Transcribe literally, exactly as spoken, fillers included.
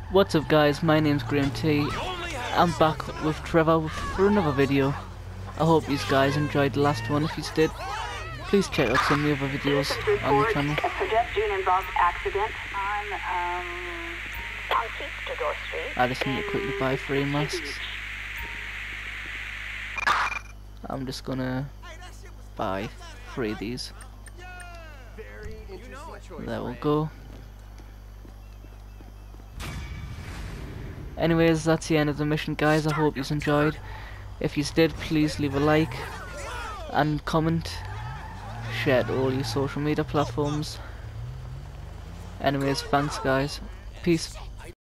What's up guys, my name's Graham T. I'm back with Trevor for another video. I hope you guys enjoyed the last one. If you did, please check out some of the other videos on the channel. A pedestrian-involved accident on, um, Conquistador Street. I just need to quickly buy three masks. I'm just gonna buy three of these. There we go. Anyways, that's the end of the mission guys. I hope you enjoyed. If you did, please leave a like and comment, share to all your social media platforms. Anyways, thanks guys, peace.